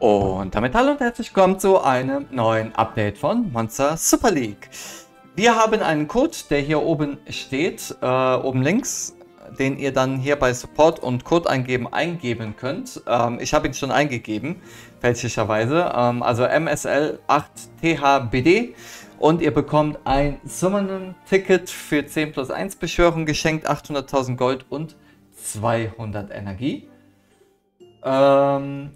Und damit hallo und herzlich willkommen zu einem neuen Update von Monster Super League. Wir haben einen Code, der hier oben steht, oben links, den ihr dann hier bei Support und Code eingeben könnt. Ich habe ihn schon eingegeben, fälschlicherweise, also MSL8THBD. Und ihr bekommt ein Summon-Ticket für 10 plus 1 Beschwörung geschenkt, 800.000 Gold und 200 Energie. Dann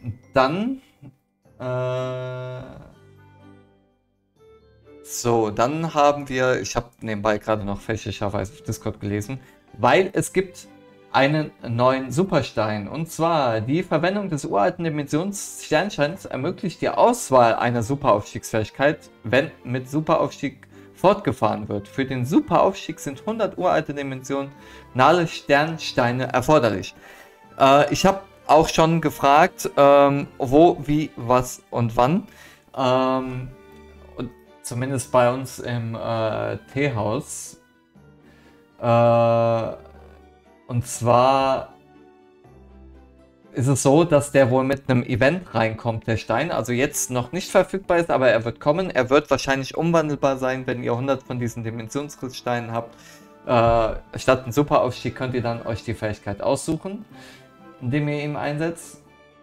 dann haben wir, ich habe nebenbei gerade noch fälschlicherweise auf Discord gelesen, weil es gibt einen neuen Superstein, und zwar die Verwendung des uralten Dimensionssternsteins ermöglicht die Auswahl einer Superaufstiegsfähigkeit, wenn mit Superaufstieg fortgefahren wird. Für den Superaufstieg sind 100 uralte dimensionale Sternsteine erforderlich. Ich habe auch schon gefragt, wo, wie, was und wann. Und zumindest bei uns im Teehaus. Und zwar ist es so, dass der wohl mit einem Event reinkommt, der Stein. Also jetzt noch nicht verfügbar ist, aber er wird kommen. Er wird wahrscheinlich umwandelbar sein, wenn ihr 100 von diesen Dimensionsrisssteinen habt. Statt einem Superaufstieg könnt ihr dann euch die Fähigkeit aussuchen, indem ihr ihn einsetzt.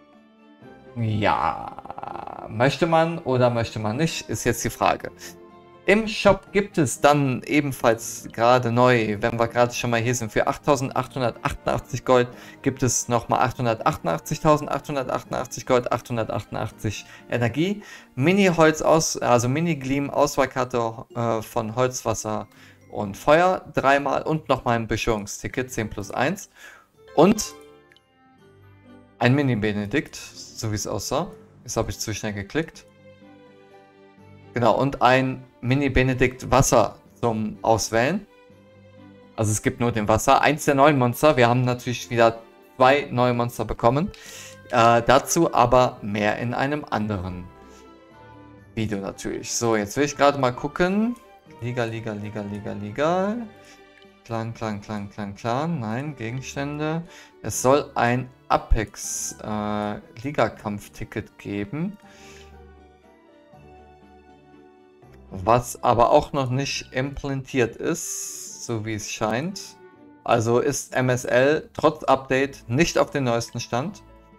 Ja, möchte man oder möchte man nicht, ist jetzt die Frage. Im Shop gibt es dann ebenfalls gerade neu, wenn wir gerade schon mal hier sind, für 8.888 Gold gibt es nochmal 888.888 Gold, 888 Energie, Mini-Holz also Mini-Gleam Auswahlkarte von Holz, Wasser und Feuer dreimal und nochmal ein Beschwörungsticket 10 plus 1 und ein Mini-Benedikt, so wie es aussah. Jetzt habe ich zu schnell geklickt. Genau, und ein Mini-Benedikt Wasser zum Auswählen. Also es gibt nur den Wasser. Eins der neuen Monster. Wir haben natürlich wieder 2 neue Monster bekommen. Dazu aber mehr in einem anderen Video natürlich. So, jetzt will ich gerade mal gucken. Liga. Clan. Nein, Gegenstände. Es soll ein Apex Liga-Kampf-Ticket geben. Was aber auch noch nicht implementiert ist, so wie es scheint. Also ist MSL trotz Update nicht auf den neuesten Stand.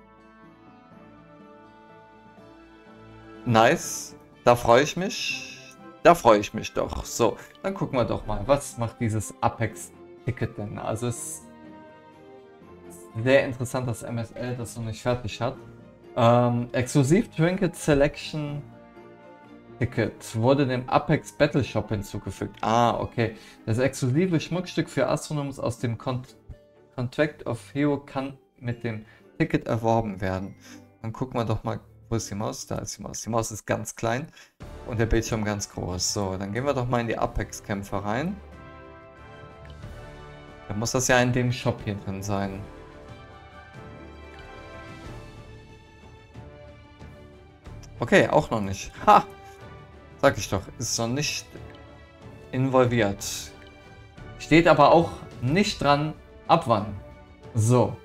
Nice, da freue ich mich. Da freue ich mich doch. So, dann gucken wir doch mal, was macht dieses Apex-Ticket denn? Also es ist sehr interessant, dass MSL das noch nicht fertig hat. Exklusiv Trinket Selection Ticket wurde dem Apex Battle Shop hinzugefügt. Ah, okay. Das exklusive Schmuckstück für Astronoms aus dem Contract of Hero kann mit dem Ticket erworben werden. Dann gucken wir doch mal, wo ist die Maus? Da ist die Maus. Die Maus ist ganz klein und der Bildschirm ganz groß. So, dann gehen wir doch mal in die Apex-Kämpfe rein. Dann muss das ja in dem Shop hier drin sein. Okay, auch noch nicht. Ha! Sag ich doch, ist noch nicht involviert. Steht aber auch nicht dran, ab wann. So.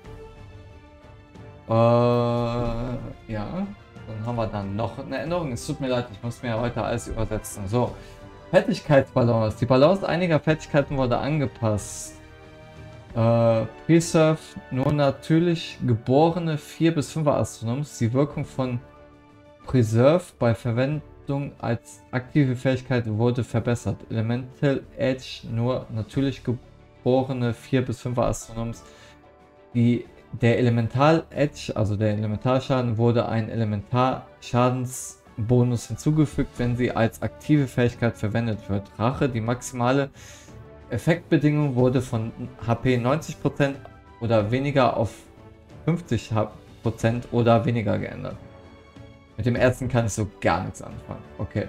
Ja. Dann haben wir dann noch eine Änderung. Es tut mir leid, ich muss mir ja heute alles übersetzen. So. Fertigkeitsbalance. Die Balance einiger Fertigkeiten wurde angepasst. Preserve nur natürlich geborene 4 bis 5er Astronoms. Die Wirkung von Preserve bei Verwendung als aktive Fähigkeit wurde verbessert. Elemental Edge nur natürlich geborene 4 bis 5er Astronoms. Der Elemental Edge, also der Elementalschaden, wurde ein Elementarschadensbonus hinzugefügt, wenn sie als aktive Fähigkeit verwendet wird. Rache, die maximale Effektbedingung wurde von HP 90% oder weniger auf 50% oder weniger geändert. Mit dem ersten kann ich so gar nichts anfangen. Okay.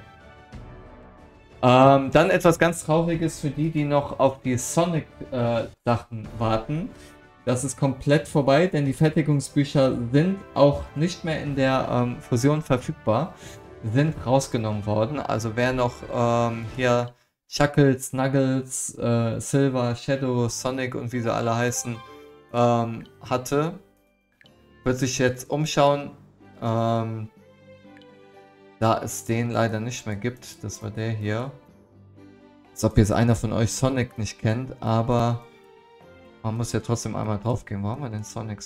Dann etwas ganz Trauriges für die, die noch auf die Sonic-Sachen warten. Das ist komplett vorbei, denn die Fertigungsbücher sind auch nicht mehr in der Fusion verfügbar. Sind rausgenommen worden. Also wer noch hier Chuckles, Snuggles, Silver, Shadow, Sonic und wie sie alle heißen, hatte, wird sich jetzt umschauen. Da es den leider nicht mehr gibt. Das war der hier. Als ob jetzt einer von euch Sonic nicht kennt, aber man muss ja trotzdem einmal drauf gehen. Wo haben wir denn Sonic?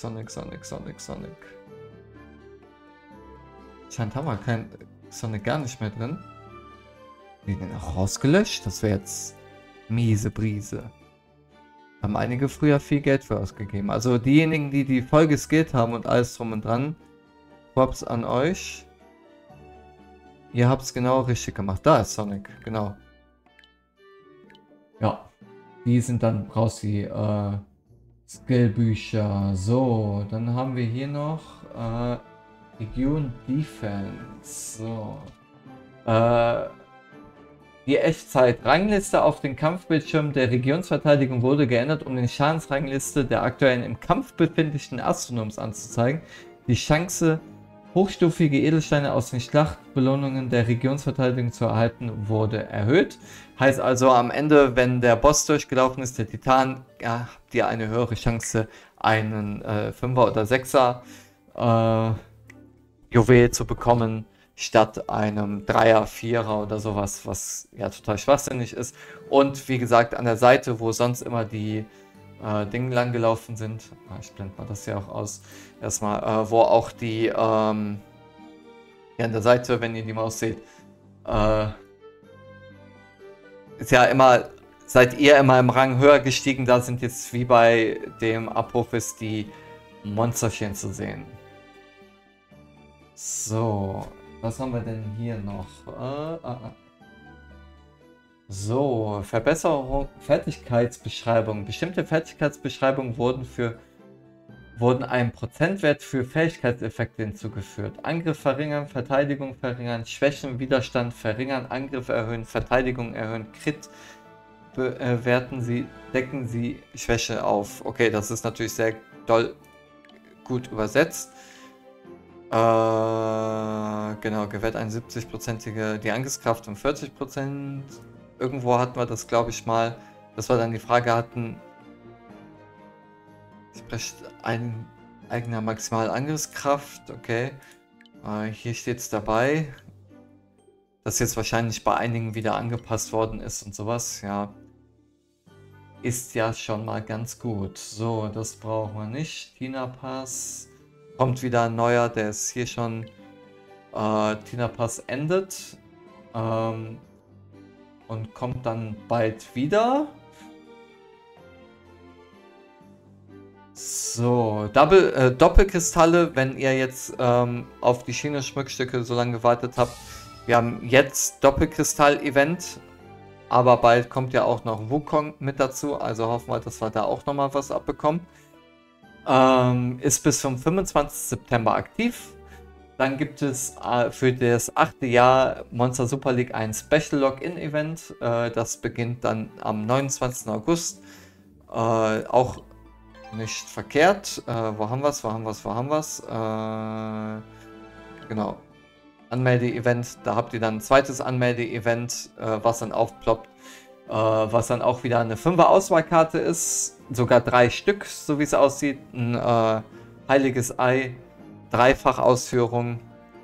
Scheint haben wir kein Sonic gar nicht mehr drin. Die den auch rausgelöscht? Das wäre jetzt miese Brise. Haben einige früher viel Geld für ausgegeben. Also diejenigen, die die voll geskillt haben und alles drum und dran, Props an euch. Ihr habt es genau richtig gemacht. Da ist Sonic, genau. Ja, die sind dann raus, die Skillbücher. So, dann haben wir hier noch Region Defense. So. Die Echtzeit-Rangliste auf den Kampfbildschirm der Regionsverteidigung wurde geändert, um den Schadensrangliste der aktuellen im Kampf befindlichen Astronoms anzuzeigen. Die Chance, hochstufige Edelsteine aus den Schlachtbelohnungen der Regionsverteidigung zu erhalten, wurde erhöht. Heißt also, am Ende, wenn der Boss durchgelaufen ist, der Titan, ja, habt ihr eine höhere Chance, einen 5er oder 6er Juwel zu bekommen, statt einem 3er, 4er oder sowas, was ja total schwachsinnig ist. Und wie gesagt, an der Seite, wo sonst immer die Dinge lang gelaufen sind, ich blende mal das hier auch aus, erstmal, wo auch die, ja, an der Seite, wenn ihr die Maus seht, ist ja immer, seid ihr immer im Rang höher gestiegen, da sind jetzt wie bei dem Apophis die Monsterchen zu sehen. So, was haben wir denn hier noch? So, Verbesserung, Fertigkeitsbeschreibung. Bestimmte Fertigkeitsbeschreibungen wurden einem Prozentwert für Fähigkeitseffekte hinzugefügt. Angriff verringern, Verteidigung verringern, Schwächen, Widerstand verringern, Angriff erhöhen, Verteidigung erhöhen, Crit bewerten sie, decken sie Schwäche auf. Okay, das ist natürlich sehr doll gut übersetzt. Genau, gewährt eine 70-prozentige die Angriffskraft um 40%. Irgendwo hatten wir das, glaube ich, mal, dass wir dann die Frage hatten, spricht ein eigener Maximalangriffskraft, okay. Hier steht es dabei, dass jetzt wahrscheinlich bei einigen wieder angepasst worden ist und sowas, ja. Ist ja schon mal ganz gut. So, das brauchen wir nicht. Tina Pass. Kommt wieder ein neuer, der ist hier schon. Tina Pass endet. Und kommt dann bald wieder. So, Doppelkristalle, wenn ihr jetzt auf die Schiene-Schmuckstücke so lange gewartet habt. Wir haben jetzt Doppelkristall-Event. Aber bald kommt ja auch noch Wukong mit dazu. Also hoffen wir, dass wir da auch nochmal was abbekommen. Ist bis zum 25. September aktiv. Dann gibt es für das 8. Jahr Monster Super League ein Special Login-Event. Das beginnt dann am 29. August. Auch nicht verkehrt. Wo haben wir es? Genau. Anmelde-Event. Da habt ihr dann ein zweites Anmelde-Event, was dann aufploppt. Was dann auch wieder eine 5er Auswahlkarte ist. Sogar 3 Stück, so wie es aussieht. Ein heiliges Ei, Dreifach-Ausführung,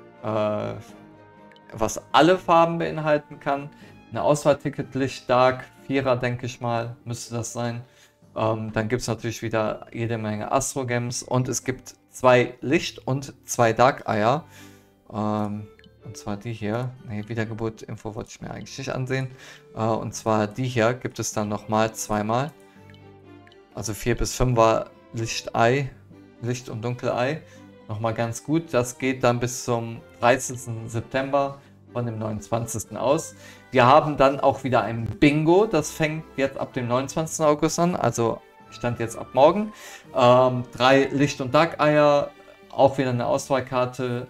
was alle Farben beinhalten kann. Eine Auswahlticket Licht Dark, 4er denke ich mal, müsste das sein. Dann gibt es natürlich wieder jede Menge Astro-Gems und es gibt 2 Licht- und 2 Dark-Eier. Und zwar die hier. Ne, Wiedergeburt-Info wollte ich mir eigentlich nicht ansehen. Und zwar die hier gibt es dann nochmal zweimal. Also 4 bis 5er Licht-Ei, Licht- und Dunkelei. Nochmal ganz gut. Das geht dann bis zum 30. September von dem 29. aus. Wir haben dann auch wieder ein Bingo. Das fängt jetzt ab dem 29. August an. Also stand jetzt ab morgen. 3 Licht- und Dark-Eier. Auch wieder eine Auswahlkarte.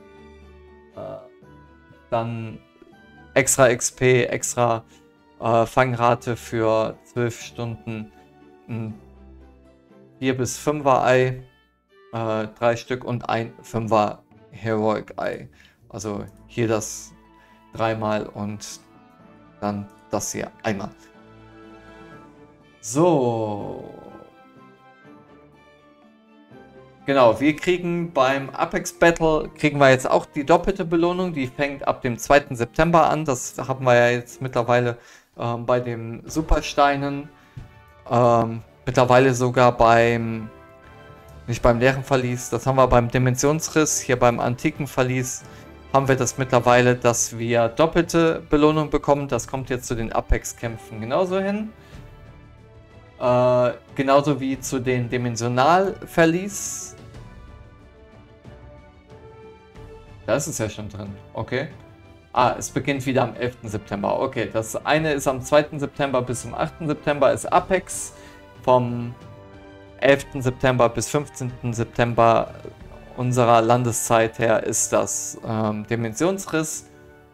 Dann extra XP, extra Fangrate für 12 Stunden. Ein 4 bis 5er Ei, 3 Stück und ein 5er Heroic Ei. Also hier das 3-mal und dann das hier einmal. So. Genau, wir kriegen beim Apex Battle, kriegen wir jetzt auch die doppelte Belohnung. Die fängt ab dem 2. September an. Das haben wir ja jetzt mittlerweile bei den Supersteinen. Mittlerweile sogar beim, nicht beim leeren Verlies, das haben wir beim Dimensionsriss, hier beim antiken Verlies haben wir das mittlerweile, dass wir doppelte Belohnung bekommen. Das kommt jetzt zu den Apex-Kämpfen genauso hin. Genauso wie zu den Dimensional-Verlies. Da ist es ja schon drin, okay. Ah, es beginnt wieder am 11. September. Okay, das eine ist am 2. September bis zum 8. September ist Apex. Vom 11. September bis 15. September unserer Landeszeit her ist das Dimensionsriss.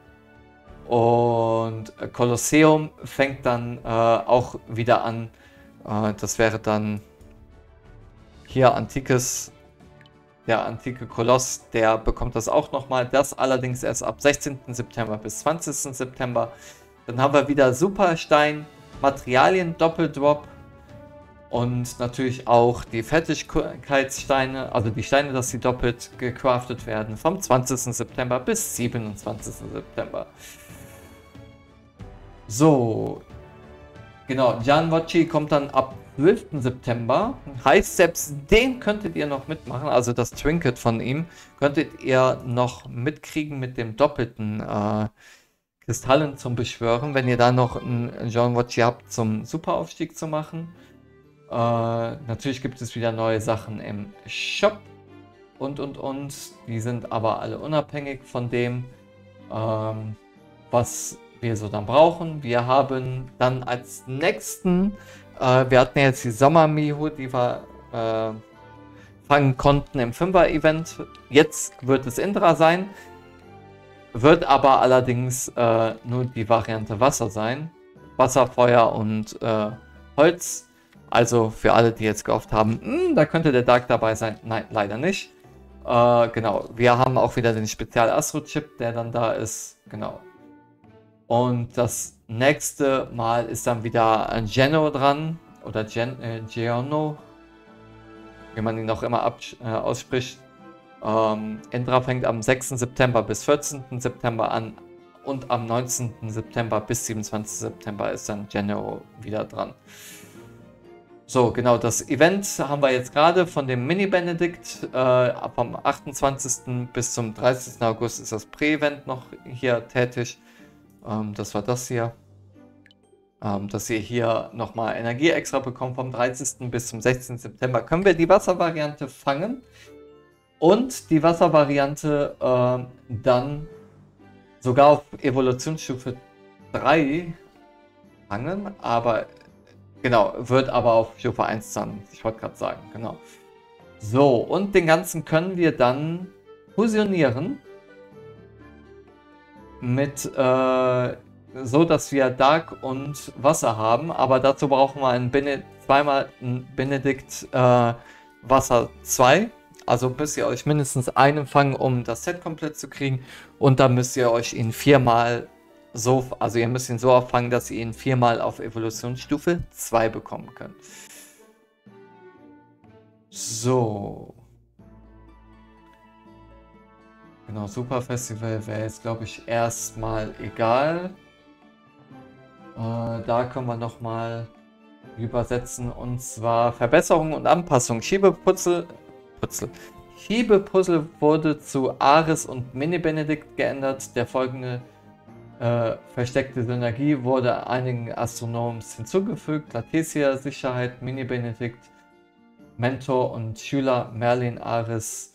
Und Kolosseum fängt dann auch wieder an. Das wäre dann hier antikes. Der antike Koloss, der bekommt das auch nochmal. Das allerdings erst ab 16. September bis 20. September. Dann haben wir wieder Superstein, Materialien, Doppeldrop. Und natürlich auch die Fertigkeitssteine, also die Steine, dass sie doppelt gecraftet werden, vom 20. September bis 27. September. So, genau, Janwachi kommt dann ab 12. September. Heißt, selbst den könntet ihr noch mitmachen, also das Trinket von ihm, könntet ihr noch mitkriegen mit dem doppelten Kristallen zum Beschwören, wenn ihr da noch einen Janwachi habt, zum Superaufstieg zu machen. Natürlich gibt es wieder neue Sachen im Shop und. Die sind aber alle unabhängig von dem, was wir so dann brauchen. Wir haben dann als nächsten, wir hatten ja jetzt die Sommer-Miho, die wir fangen konnten im 5er-Event. Jetzt wird es Indra sein, wird aber allerdings nur die Variante Wasser sein. Wasser, Feuer und Holz. Also für alle, die jetzt gehofft haben, da könnte der Dark dabei sein. Nein, leider nicht. Genau, wir haben auch wieder den Spezial-Astro-Chip, der dann da ist. Genau. Und das nächste Mal ist dann wieder ein Geno dran. Oder Geono. Wie man ihn auch immer ausspricht. Indra fängt am 6. September bis 14. September an. Und am 19. September bis 27. September ist dann Geno wieder dran. So, genau, das Event haben wir jetzt gerade von dem Mini-Benedikt. Vom 28. bis zum 30. August ist das Prä-Event noch hier tätig. Das war das hier. Dass ihr hier nochmal Energie extra bekommt. Vom 30. bis zum 16. September können wir die Wasservariante fangen. Und die Wasservariante dann sogar auf Evolutionsstufe 3 fangen. Aber genau, wird aber auf Stufe 1 dann, ich wollte gerade sagen, genau. So, und den ganzen können wir dann fusionieren mit, so dass wir Dark und Wasser haben, aber dazu brauchen wir zweimal ein Benedikt Wasser 2. Also müsst ihr euch mindestens einen fangen, um das Set komplett zu kriegen, und dann müsst ihr euch ihn viermal so, also ihr müsst ihn so auffangen, dass ihr ihn viermal auf Evolutionsstufe 2 bekommen könnt. So. Genau, Super Festival wäre jetzt, glaube ich, erstmal egal. Da können wir nochmal übersetzen, und zwar Verbesserung und Anpassung. Schiebepuzzle wurde zu Ares und Mini-Benedikt geändert. Der folgende versteckte Synergie wurde einigen Astronoms hinzugefügt. Latesia, Sicherheit, Mini-Benedikt, Mentor und Schüler, Merlin, Ares,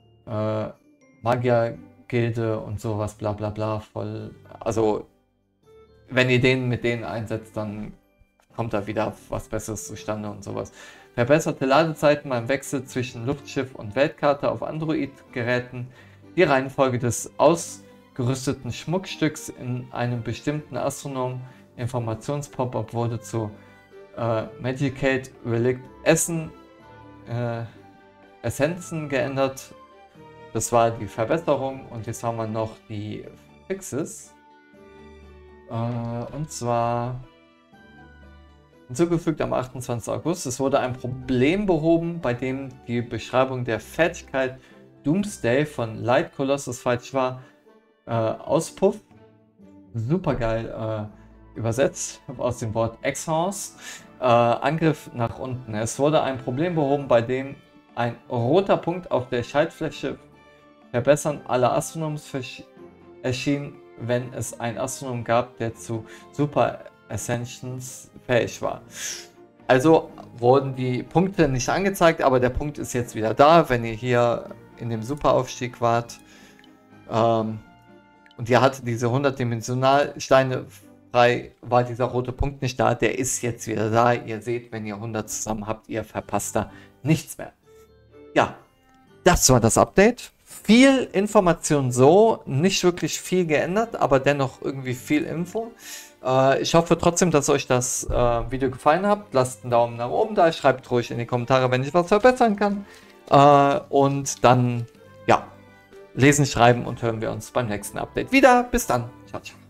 Magier-Gilde und sowas, bla bla bla, voll. Also, wenn ihr den mit denen einsetzt, dann kommt da wieder was Besseres zustande und sowas. Verbesserte Ladezeiten beim Wechsel zwischen Luftschiff und Weltkarte auf Android-Geräten. Die Reihenfolge des ausgerüsteten Schmuckstücks in einem bestimmten Astronom-Informations-Pop-Up wurde zu Magicate Relic Essenzen geändert. Das war die Verbesserung, und jetzt haben wir noch die Fixes. Und zwar hinzugefügt am 28. August. Es wurde ein Problem behoben, bei dem die Beschreibung der Fertigkeit Doomsday von Light Colossus falsch war. Auspuff. Super geil übersetzt aus dem Wort Exhaust. Angriff nach unten. Es wurde ein Problem behoben, bei dem ein roter Punkt auf der Schaltfläche Verbessern aller Astronoms erschien, wenn es einen Astronom gab, der zu Super Ascensions fähig war. Also wurden die Punkte nicht angezeigt, aber der Punkt ist jetzt wieder da, wenn ihr hier in dem Superaufstieg wart. Und ihr hattet diese 100-Dimensionalsteine frei, war dieser rote Punkt nicht da. Der ist jetzt wieder da. Ihr seht, wenn ihr 100 zusammen habt, ihr verpasst da nichts mehr. Ja, das war das Update. Viel Information so, nicht wirklich viel geändert, aber dennoch irgendwie viel Info. Ich hoffe trotzdem, dass euch das Video gefallen hat. Lasst einen Daumen nach oben da, schreibt ruhig in die Kommentare, wenn ich was verbessern kann. Und dann, ja, lesen, schreiben und hören wir uns beim nächsten Update wieder. Bis dann. Ciao, ciao.